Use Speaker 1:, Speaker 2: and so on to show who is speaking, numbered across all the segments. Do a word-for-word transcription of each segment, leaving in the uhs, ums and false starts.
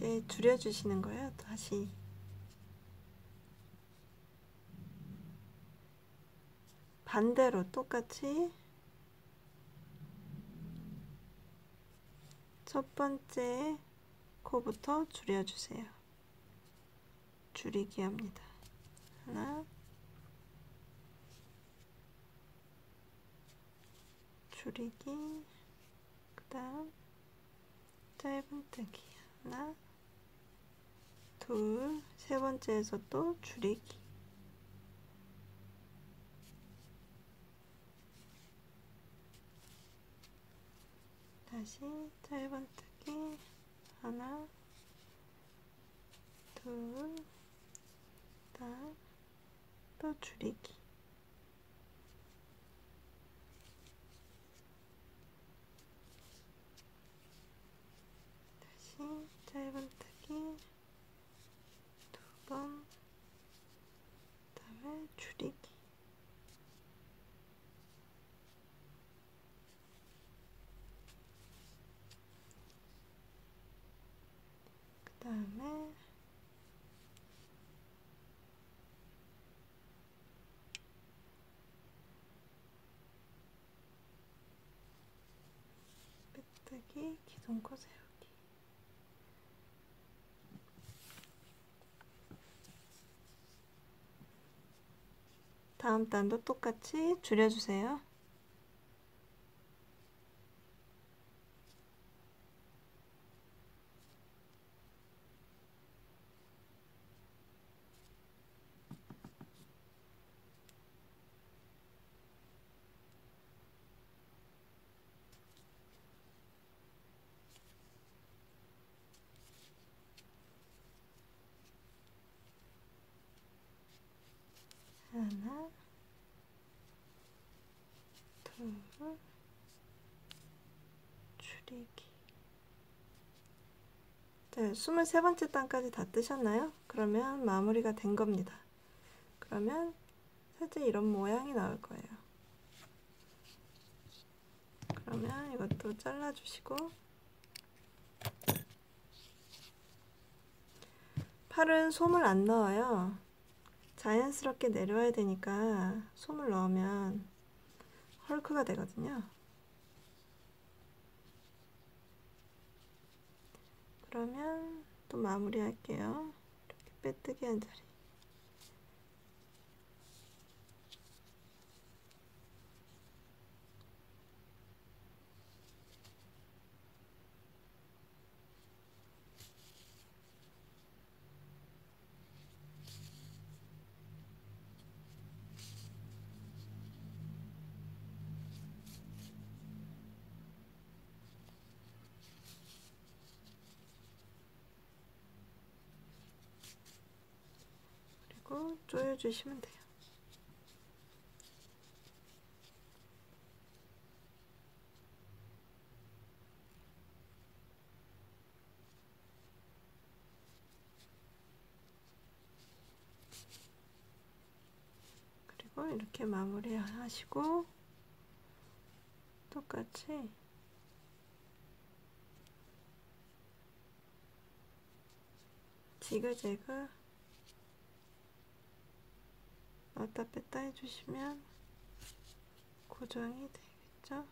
Speaker 1: 이제 줄여주시는 거예요. 다시. 반대로 똑같이 첫 번째 코부터 줄여주세요. 줄이기 합니다. 하나, 줄이기, 그 다음 짧은뜨기 하나, 둘, 세 번째에서 또 줄이기, 다시 짧은뜨기 하나, 둘, 그 다음 또 줄이기, 다시 짧은뜨기 두 번, 그 다음에 줄이기, 그 다음에 빼뜨기, 기둥코 세우기. 다음 단도 똑같이 줄여주세요. 하나, 둘, 줄이기. 네, 스물세 번째 단까지 다 뜨셨나요? 그러면 마무리가 된 겁니다. 그러면 살짝 이런 모양이 나올 거예요. 그러면 이것도 잘라주시고, 팔은 솜을 안 넣어요. 자연스럽게 내려와야 되니까 솜을 넣으면 헐크가 되거든요. 그러면 또 마무리 할게요. 이렇게 빼뜨기 한 자리. 그리고 조여주시면 돼요. 그리고 이렇게 마무리 하시고, 똑같이 지그재그 넣었다 뺐다 해주시면 고정이 되겠죠?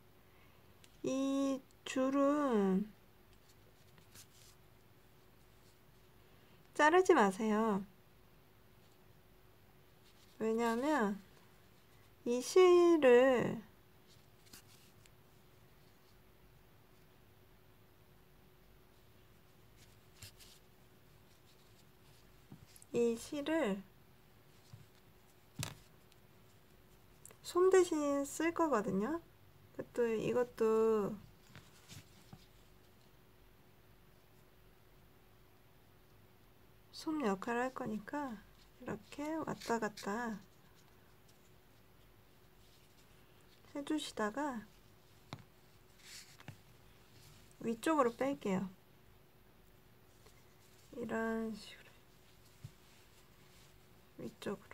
Speaker 1: 이 줄은 자르지 마세요. 왜냐하면 이 실을 이 실을 솜 대신 쓸 거거든요. 또 이것도 솜 역할을 할 거니까 이렇게 왔다 갔다 해주시다가 위쪽으로 뺄게요. 이런 식으로 위쪽으로.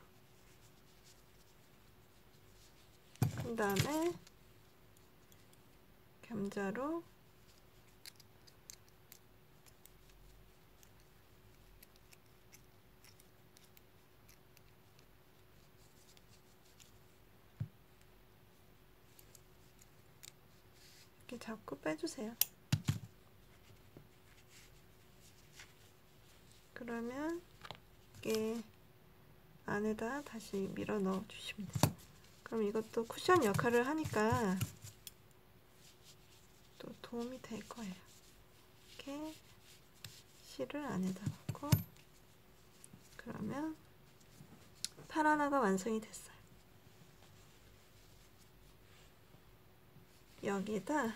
Speaker 1: 그 다음에 겸자로 이렇게 잡고 빼주세요. 그러면 이게 안에다 다시 밀어 넣어 주시면 돼요. 그럼 이것도 쿠션 역할을 하니까 또 도움이 될 거예요. 이렇게 실을 안에다 넣고, 그러면 팔 하나가 완성이 됐어요. 여기다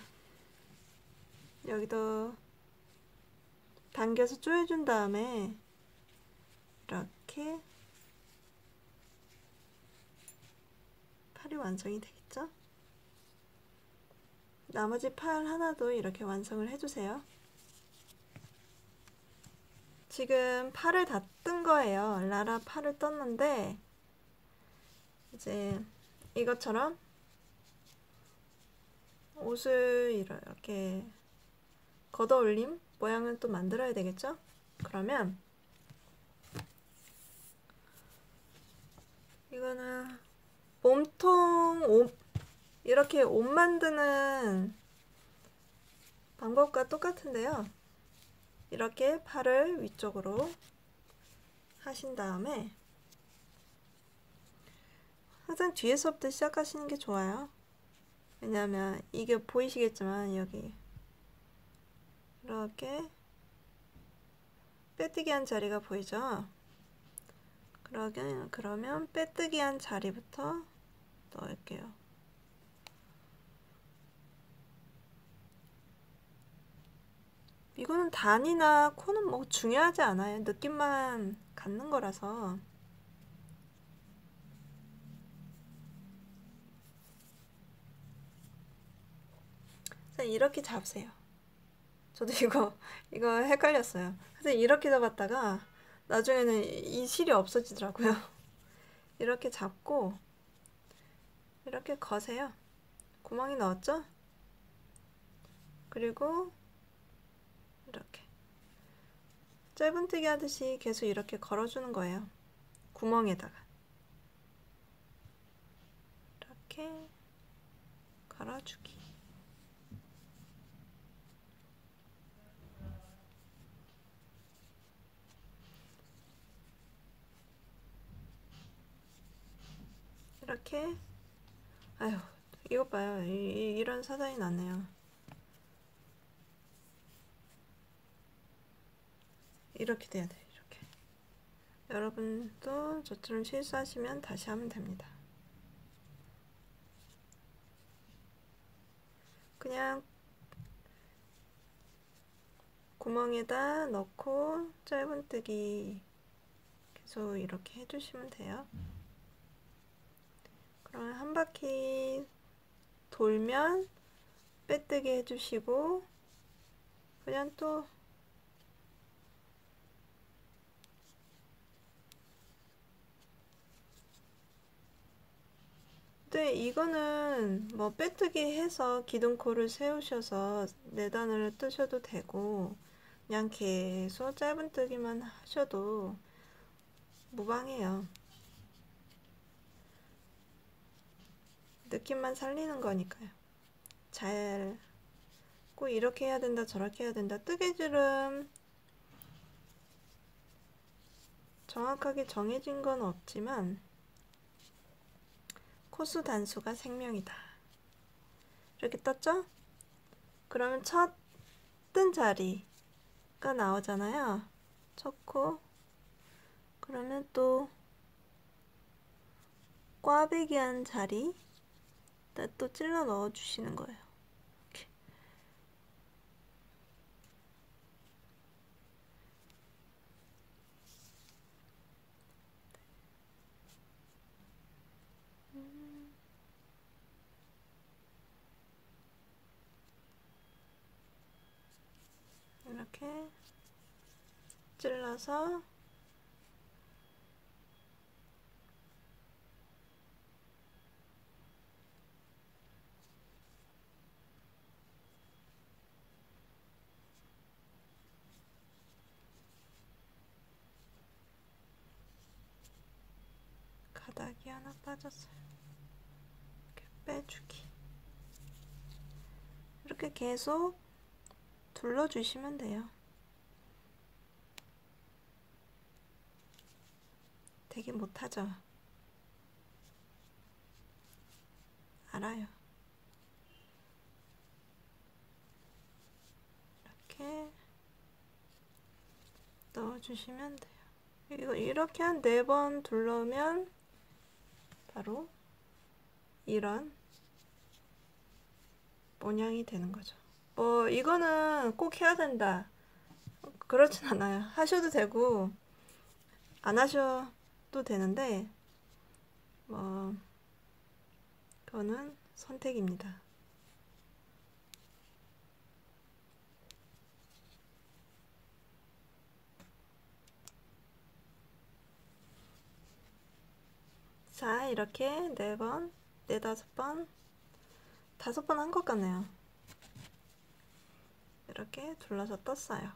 Speaker 1: 여기도 당겨서 조여준 다음에 이렇게 팔이 완성이 되겠죠? 나머지 팔 하나도 이렇게 완성을 해주세요. 지금 팔을 다 뜬 거예요. 라라 팔을 떴는데 이제 이것처럼 옷을 이렇게 걷어 올림 모양을 또 만들어야 되겠죠? 그러면 이거는 몸통 옷, 이렇게 옷 만드는 방법과 똑같은데요. 이렇게 팔을 위쪽으로 하신 다음에 항상 뒤에서부터 시작하시는 게 좋아요. 왜냐하면 이게 보이시겠지만 여기 이렇게 빼뜨기 한 자리가 보이죠? 그러면, 그러면 빼뜨기 한 자리부터 넣을게요. 이거는 단이나 코는 뭐 중요하지 않아요. 느낌만 갖는 거라서. 이렇게 잡으세요. 저도 이거 이거 헷갈렸어요. 그래서 이렇게 잡았다가 나중에는 이 실이 없어지더라고요. 이렇게 잡고 이렇게 거세요. 구멍이 넣었죠? 그리고 이렇게 짧은뜨기 하듯이 계속 이렇게 걸어주는 거예요. 구멍에다가 이렇게 걸어주기. 이렇게. 아휴, 이것 봐요. 이, 이, 이런 사단이 났네요. 이렇게 돼야 돼요. 이렇게. 여러분도 저처럼 실수하시면 다시 하면 됩니다. 그냥 구멍에다 넣고 짧은뜨기 계속 이렇게 해주시면 돼요. 그러면 한 바퀴 돌면 빼뜨기 해주시고, 그냥 또 근데 이거는 뭐 빼뜨기 해서 기둥코를 세우셔서 네단을 뜨셔도 되고 그냥 계속 짧은뜨기만 하셔도 무방해요. 느낌만 살리는 거니까요. 잘 꼭 이렇게 해야 된다 저렇게 해야 된다 뜨개질은 정확하게 정해진 건 없지만 코수 단수가 생명이다. 이렇게 떴죠? 그러면 첫 뜬 자리가 나오잖아요. 첫 코. 그러면 또 꽈배기 한 자리 또 찔러 넣어 주시는 거예요. 이렇게. 음. 이렇게 찔러서 가닥이 하나 빠졌어요. 이렇게 빼주기. 이렇게 계속 둘러주시면 돼요. 되게 못하죠? 알아요. 이렇게 넣어주시면 돼요. 이거 이렇게 한 네 번 둘러면 바로 이런 모양이 되는 거죠. 뭐 이거는 꼭 해야 된다 그렇진 않아요. 하셔도 되고 안 하셔도 되는데 뭐 그거는 선택입니다. 자, 이렇게 네 번, 네다섯 번, 다섯 번 한 것 같네요. 이렇게 둘러서 떴어요.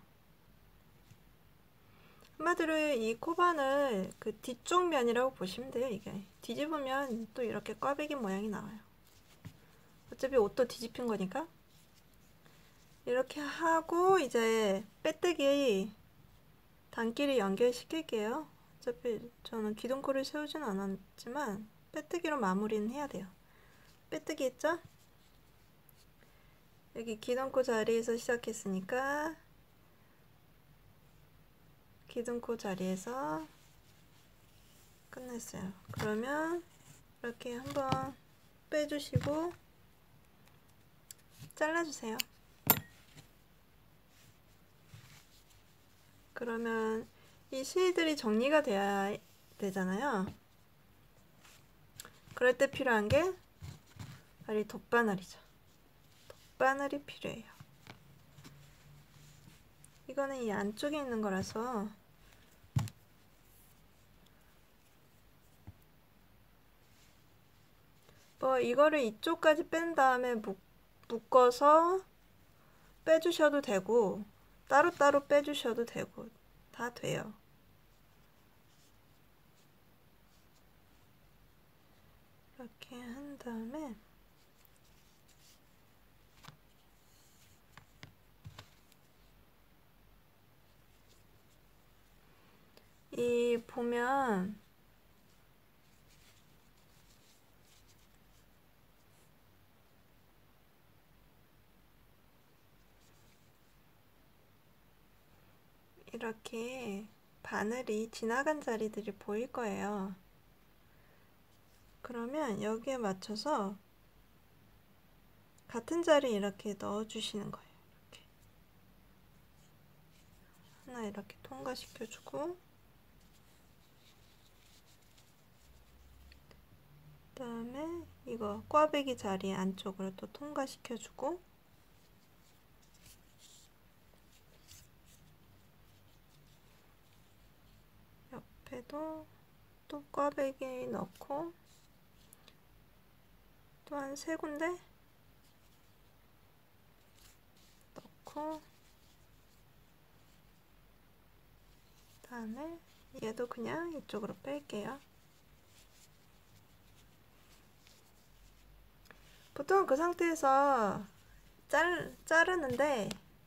Speaker 1: 한마디로 이 코반을 그 뒤쪽 면이라고 보시면 돼요. 이게 뒤집으면 또 이렇게 꽈배기 모양이 나와요. 어차피 옷도 뒤집힌 거니까. 이렇게 하고 이제 빼뜨기 단끼리 연결시킬게요. 어차피 저는 기둥코를 세우진 않았지만 빼뜨기로 마무리는 해야 돼요. 빼뜨기 있죠? 여기 기둥코 자리에서 시작했으니까 기둥코 자리에서 끝냈어요. 그러면 이렇게 한번 빼주시고 잘라주세요. 그러면 이 실들이 정리가 돼야 되잖아요. 그럴 때 필요한 게 바로 이 돗바늘이죠. 돗바늘이 필요해요. 이거는 이 안쪽에 있는 거라서 뭐 이거를 이쪽까지 뺀 다음에 묶, 묶어서 빼주셔도 되고 따로따로 빼주셔도 되고 다 돼요. 이렇게 한 다음에 이 보면 이렇게 바늘이 지나간 자리들이 보일 거예요. 그러면 여기에 맞춰서 같은 자리에 이렇게 넣어 주시는 거예요. 이렇게 하나 이렇게 통과시켜 주고 그 다음에 이거 꽈배기 자리 안쪽으로 또 통과시켜 주고 옆에도 또 꽈배기 넣고 또 한 세 군데 넣고 다음에 얘도 그냥 이쪽으로 뺄게요. 보통 그 상태에서 짤, 자르는데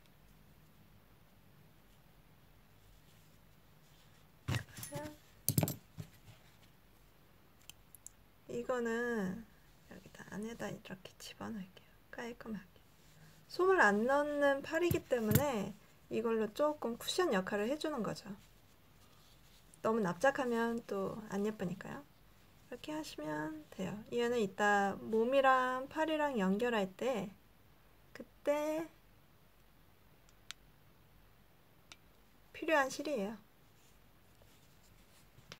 Speaker 1: 이거는 여기다 안에다 이렇게 집어넣을게요. 깔끔하게. 솜을 안 넣는 팔이기 때문에 이걸로 조금 쿠션 역할을 해주는 거죠. 너무 납작하면 또 안 예쁘니까요. 이렇게 하시면 돼요. 얘는 이따 몸이랑 팔이랑 연결할 때 그때 필요한 실이에요.